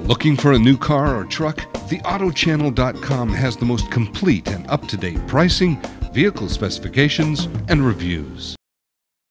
Looking for a new car or truck? TheAutoChannel.com has the most complete and up-to-date pricing, vehicle specifications, and reviews.